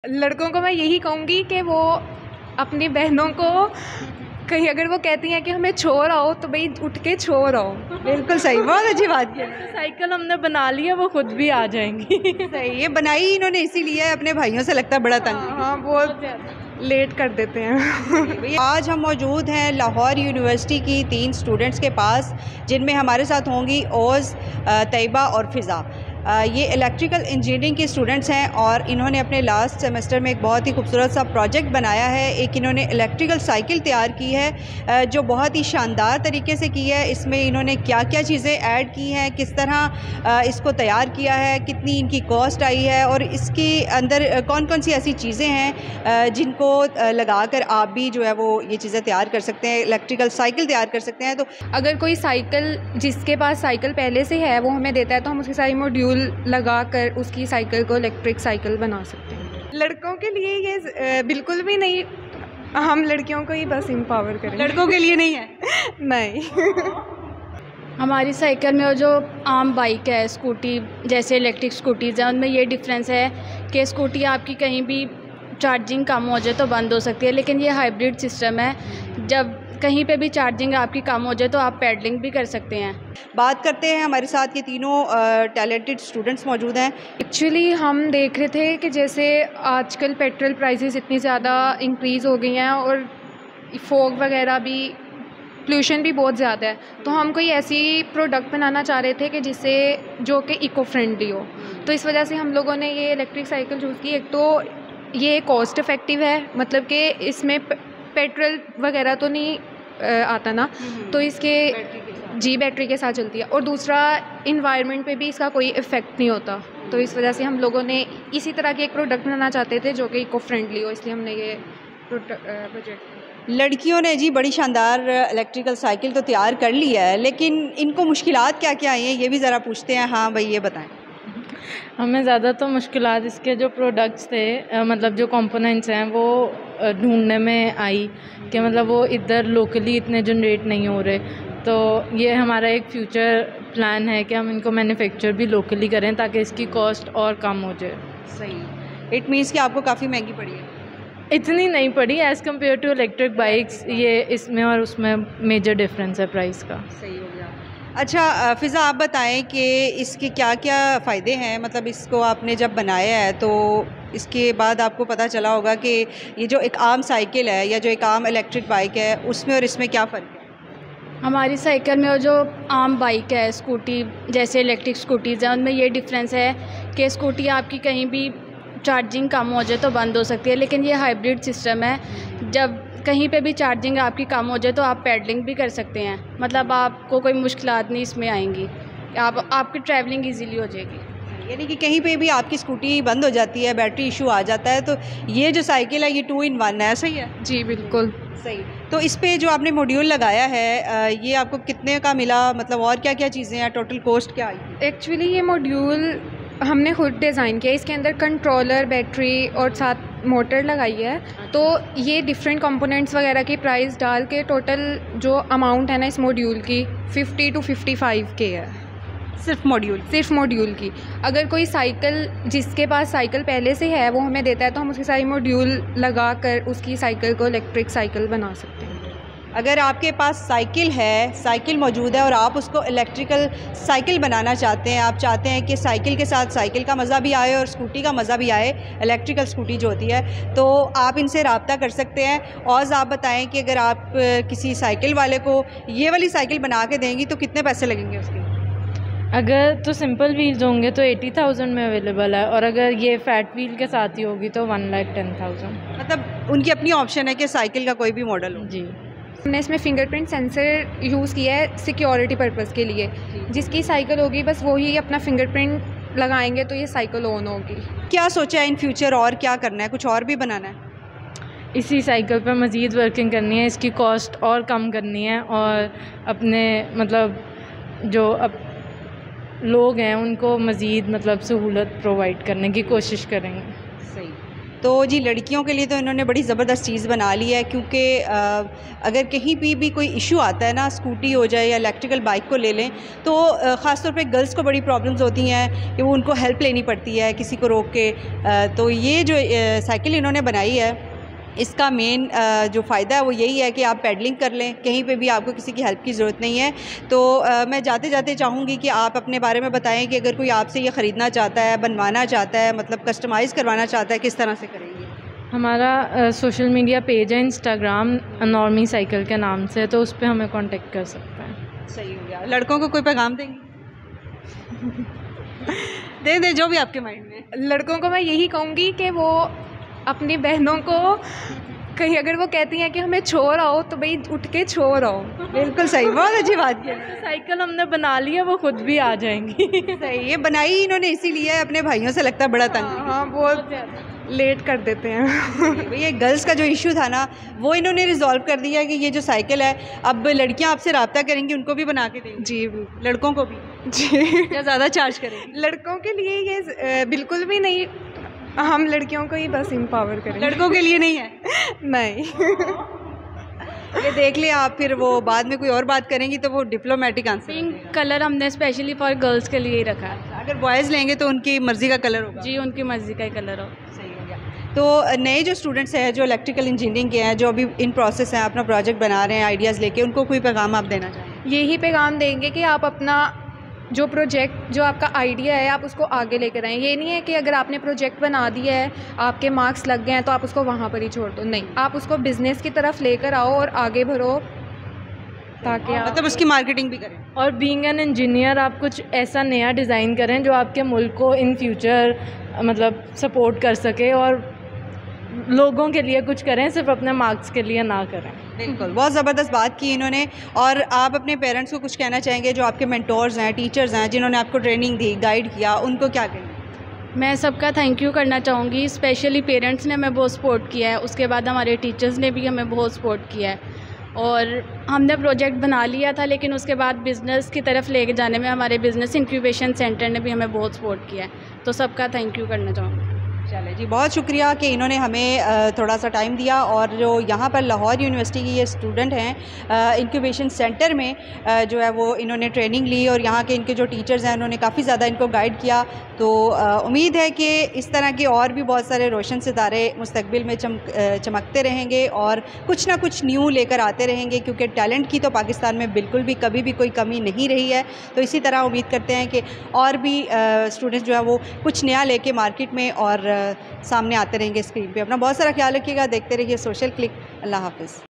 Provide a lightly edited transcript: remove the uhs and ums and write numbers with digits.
लड़कों को मैं यही कहूँगी कि वो अपनी बहनों को कहीं अगर वो कहती हैं कि हमें छोड़ आओ तो भाई उठ के छोड़ आओ। बिल्कुल सही, बहुत अच्छी बात की। साइकिल हमने बना ली है, वो खुद भी आ जाएंगी। सही, ये बनाई इन्होंने इसीलिए है, अपने भाइयों से लगता है बड़ा तंग। हाँ बहुत लेट कर देते हैं। आज हम मौजूद हैं लाहौर यूनिवर्सिटी की 3 स्टूडेंट्स के पास, जिनमें हमारे साथ होंगी ओज़, तैयबा और फ़िज़ा। ये इलेक्ट्रिकल इंजीनियरिंग की स्टूडेंट्स हैं और इन्होंने अपने लास्ट सेमेस्टर में एक बहुत ही खूबसूरत सा प्रोजेक्ट बनाया है। एक इन्होंने इलेक्ट्रिकल साइकिल तैयार की है जो बहुत ही शानदार तरीके से की है। इसमें इन्होंने क्या क्या चीज़ें ऐड की हैं, किस तरह इसको तैयार किया है, कितनी इनकी कॉस्ट आई है और इसके अंदर कौन कौन सी ऐसी चीज़ें हैं जिनको लगाकर आप भी जो है वो ये चीज़ें तैयार कर सकते हैं, इलेक्ट्रिकल साइकिल तैयार कर सकते हैं। तो अगर कोई साइकिल जिसके पास साइकिल पहले से है वो हमें देता है तो हम उसकी सारी मॉड्यूल लगा कर उसकी साइकिल को इलेक्ट्रिक साइकिल बना सकते हैं। लड़कों के लिए ये बिल्कुल भी नहीं, हम लड़कियों को ही बस एम्पावर करें, लड़कों के लिए नहीं है। नहीं। हमारी साइकिल में जो आम बाइक है, स्कूटी जैसे इलेक्ट्रिक स्कूटीज़ हैं, उनमें ये डिफरेंस है कि स्कूटी आपकी कहीं भी चार्जिंग कम हो जाए तो बंद हो सकती है, लेकिन ये हाइब्रिड सिस्टम है। जब कहीं पे भी चार्जिंग आपकी कम हो जाए तो आप पैडलिंग भी कर सकते हैं। बात करते हैं, हमारे साथ ये तीनों टैलेंटेड स्टूडेंट्स मौजूद हैं। एक्चुअली हम देख रहे थे कि जैसे आजकल पेट्रोल प्राइसेस इतनी ज़्यादा इंक्रीज़ हो गई हैं और फॉग वगैरह भी, पोल्यूशन भी बहुत ज़्यादा है, तो हम कोई ऐसी प्रोडक्ट बनाना चाह रहे थे कि जिससे जो कि इको फ्रेंडली हो। तो इस वजह से हम लोगों ने ये इलेक्ट्रिक साइकिल चूज़ की। एक तो ये कॉस्ट इफ़ेक्टिव है, मतलब कि इसमें पेट्रोल वगैरह तो नहीं आता ना, तो इसके बैटरी के साथ चलती है, और दूसरा इन्वायरमेंट पे भी इसका कोई इफ़ेक्ट नहीं होता। तो इस वजह से हम लोगों ने इसी तरह की एक प्रोडक्ट बनाना चाहते थे जो कि इको फ्रेंडली हो, इसलिए हमने ये प्रोजेक्ट। लड़कियों ने जी बड़ी शानदार इलेक्ट्रिकल साइकिल तो तैयार कर ली है, लेकिन इनको मुश्किलात क्या क्या आई हैं ये भी ज़रा पूछते हैं। हाँ भाई, ये बताएं। हमें ज़्यादा तो मुश्किलात इसके जो प्रोडक्ट्स थे, मतलब जो कंपोनेंट्स हैं वो ढूंढने में आई कि मतलब वो इधर लोकली इतने जनरेट नहीं हो रहे। तो ये हमारा एक फ्यूचर प्लान है कि हम इनको मैन्युफैक्चर भी लोकली करें ताकि इसकी कॉस्ट और कम हो जाए। सही, इट मीन्स कि आपको काफ़ी महंगी पड़ी है। इतनी नहीं पड़ी as compare to electric bikes, ये इसमें और उसमें मेजर डिफरेंस है प्राइस का। सही हो गया। अच्छा फ़िज़ा, आप बताएं कि इसके क्या क्या फ़ायदे हैं, मतलब इसको आपने जब बनाया है तो इसके बाद आपको पता चला होगा कि ये जो एक आम साइकिल है या जो एक आम इलेक्ट्रिक बाइक है उसमें और इसमें क्या फ़र्क है। हमारी साइकिल में जो आम बाइक है, स्कूटी जैसे इलेक्ट्रिक स्कूटीज़ हैं, उनमें ये डिफरेंस है कि स्कूटी आपकी कहीं भी चार्जिंग कम हो जाए तो बंद हो सकती है, लेकिन ये हाइब्रिड सिस्टम है। जब कहीं पे भी चार्जिंग आपकी कम हो जाए तो आप पैडलिंग भी कर सकते हैं, मतलब आपको कोई मुश्किलात नहीं इसमें आएंगी, आपकी ट्रैवलिंग इजीली हो जाएगी। यानी कि कहीं पे भी आपकी स्कूटी बंद हो जाती है, बैटरी इशू आ जाता है, तो ये जो साइकिल है ये 2 in 1 है। सही है जी बिल्कुल सही। तो इस पे जो आपने मॉड्यूल लगाया है ये आपको कितने का मिला, मतलब और क्या क्या चीज़ें हैं, टोटल कॉस्ट क्या आई। एक्चुअली ये मॉड्यूल हमने खुद डिज़ाइन किया। इसके अंदर कंट्रोलर, बैटरी और साथ मोटर लगाई है। तो ये डिफरेंट कंपोनेंट्स वगैरह की प्राइस डाल के टोटल जो अमाउंट है ना इस मॉड्यूल की 50 to 55 के है। सिर्फ मॉड्यूल की। अगर कोई साइकिल जिसके पास साइकिल पहले से है वो हमें देता है तो हम उसकी सारी मॉड्यूल लगा कर उसकी साइकिल को इलेक्ट्रिक साइकिल बना सकते हैं। अगर आपके पास साइकिल है, साइकिल मौजूद है और आप उसको इलेक्ट्रिकल साइकिल बनाना चाहते हैं, आप चाहते हैं कि साइकिल के साथ साइकिल का मज़ा भी आए और स्कूटी का मज़ा भी आए, इलेक्ट्रिकल स्कूटी जो होती है, तो आप इनसे रब्ता कर सकते हैं। और आप बताएं कि अगर आप किसी साइकिल वाले को ये वाली साइकिल बना के देंगी तो कितने पैसे लगेंगे उसके। अगर तो सिंपल व्हील्स होंगे तो 80,000 में अवेलेबल है, और अगर ये फैट व्हील के साथ ही होगी तो 1,10,000। मतलब उनकी अपनी ऑप्शन है कि साइकिल का कोई भी मॉडल हो। जी, हमने इसमें फिंगरप्रिंट सेंसर यूज़ किया है सिक्योरिटी पर्पज़ के लिए। जिसकी साइकिल होगी बस वही अपना फिंगरप्रिंट लगाएंगे तो ये साइकिल ऑन होगी। क्या सोचा है इन फ्यूचर, और क्या करना है, कुछ और भी बनाना है। इसी साइकिल पर मज़ीद वर्किंग करनी है, इसकी कॉस्ट और कम करनी है, और अपने मतलब जो अब लोग हैं उनको मज़ीद मतलब सहूलत प्रोवाइड करने की कोशिश करेंगे। सही। तो जी लड़कियों के लिए तो इन्होंने बड़ी ज़बरदस्त चीज़ बना ली है, क्योंकि अगर कहीं भी कोई इशू आता है ना, स्कूटी हो जाए या इलेक्ट्रिकल बाइक को ले लें, तो ख़ास तौर पे गर्ल्स को बड़ी प्रॉब्लम्स होती हैं कि वो उनको हेल्प लेनी पड़ती है किसी को रोक के। तो ये जो साइकिल इन्होंने बनाई है, इसका मेन जो फ़ायदा है वो यही है कि आप पेडलिंग कर लें, कहीं पे भी आपको किसी की हेल्प की ज़रूरत नहीं है। तो मैं जाते जाते चाहूँगी कि आप अपने बारे में बताएं कि अगर कोई आपसे ये ख़रीदना चाहता है, बनवाना चाहता है, मतलब कस्टमाइज़ करवाना चाहता है, किस तरह से करेंगे? हमारा सोशल मीडिया पेज है इंस्टाग्राम नॉर्मी साइकिल के नाम से, तो उस पर हमें कांटेक्ट कर सकते हैं। सही हो गया। लड़कों को कोई पैगाम देंगी? दे जो भी आपके माइंड में। लड़कों को मैं यही कहूँगी कि वो अपनी बहनों को कहीं अगर वो कहती हैं कि हमें छोड़ आओ, तो भाई उठ के छोड़ आओ। बिल्कुल सही, बहुत अच्छी बात की। साइकिल हमने बना ली है, वो खुद भी आ जाएंगी। सही, ये बनाई इन्होंने इसीलिए अपने भाइयों से लगता है बड़ा तंग। हाँ, बहुत लेट कर देते हैं। ये गर्ल्स का जो इशू था ना, वो इन्होंने रिजॉल्व कर दिया कि ये जो साइकिल है, अब लड़कियां आपसे रब्ता करेंगी, उनको भी बना के देंगी। जी, लड़कों को भी जी। या ज़्यादा चार्ज करेंगे? लड़कों के लिए ये बिल्कुल भी नहीं, हम लड़कियों को ही बस एम्पावर करें। लड़कों के लिए नहीं है? नहीं। ये देख लिया आप, फिर वो बाद में कोई और बात करेंगी तो वो डिप्लोमेटिक आंसर। पिंक कलर हमने स्पेशली फॉर गर्ल्स के लिए ही रखा है। अगर बॉयज़ लेंगे तो उनकी मर्ज़ी का कलर होगा? जी, उनकी मर्ज़ी का ही कलर हो। सही हो गया। तो नए जो स्टूडेंट्स हैं जो इलेक्ट्रिकल इंजीनियरिंग के हैं, जो अभी इन प्रोसेस हैं, अपना प्रोजेक्ट बना रहे हैं आइडियाज़ लेके, उनको कोई पैगाम आप देना चाहेंगे? यही पैगाम देंगे कि आप अपना जो प्रोजेक्ट, जो आपका आइडिया है, आप उसको आगे लेकर आएँ। ये नहीं है कि अगर आपने प्रोजेक्ट बना दिया है, आपके मार्क्स लग गए हैं, तो आप उसको वहाँ पर ही छोड़ दो। नहीं, आप उसको बिज़नेस की तरफ लेकर आओ और आगे बढ़ो, ताकि आप मतलब उसकी मार्केटिंग भी करें। और बीइंग एन इंजीनियर आप कुछ ऐसा नया डिज़ाइन करें जो आपके मुल्क को इन फ्यूचर मतलब सपोर्ट कर सके, और लोगों के लिए कुछ करें, सिर्फ अपने मार्क्स के लिए ना करें। बिल्कुल, बहुत ज़बरदस्त बात की इन्होंने। और आप अपने पेरेंट्स को कुछ कहना चाहेंगे, जो आपके मेंटोर्स हैं, टीचर्स हैं, जिन्होंने आपको ट्रेनिंग दी, गाइड किया, उनको क्या कहेंगे? मैं सबका थैंक यू करना चाहूँगी। स्पेशली पेरेंट्स ने हमें बहुत सपोर्ट किया है, उसके बाद हमारे टीचर्स ने भी हमें बहुत सपोर्ट किया है, और हमने प्रोजेक्ट बना लिया था, लेकिन उसके बाद बिज़नेस की तरफ लेके जाने में हमारे बिज़नेस इंक्यूबेशन सेंटर ने भी हमें बहुत सपोर्ट किया है। तो सबका थैंक यू करना चाहूँगी। चले जी, बहुत शुक्रिया कि इन्होंने हमें थोड़ा सा टाइम दिया। और जो यहाँ पर लाहौर यूनिवर्सिटी की ये स्टूडेंट हैं, इंक्यूबेशन सेंटर में जो है वो इन्होंने ट्रेनिंग ली, और यहाँ के इनके जो टीचर्स हैं उन्होंने काफ़ी ज़्यादा इनको गाइड किया। तो उम्मीद है कि इस तरह के और भी बहुत सारे रोशन सितारे मुस्तकबिल में चमकते रहेंगे और कुछ ना कुछ न्यू लेकर आते रहेंगे, क्योंकि टैलेंट की तो पाकिस्तान में बिल्कुल भी कभी भी कोई कमी नहीं रही है। तो इसी तरह उम्मीद करते हैं कि और भी स्टूडेंट्स जो है वो कुछ नया लेके मार्केट में और सामने आते रहेंगे स्क्रीन पे। अपना बहुत सारा ख्याल रखिएगा, देखते रहिए सोशल क्लिक। अल्लाह हाफ़िज़।